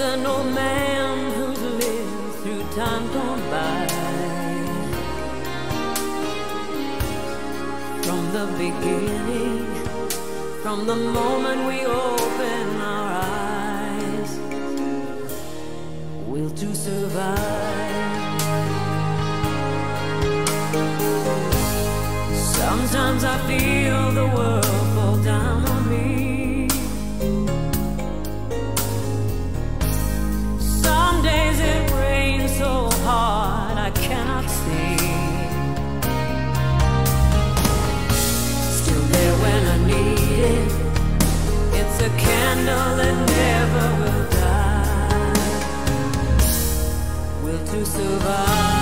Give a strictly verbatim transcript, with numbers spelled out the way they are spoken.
an old man who's lived through time gone by. From the beginning, from the moment we open our eyes, will to survive. Sometimes I feel the world fall down on me. Some days it rains so hard I cannot see. Still there when I need it, it's a candle that never will die. Will to survive.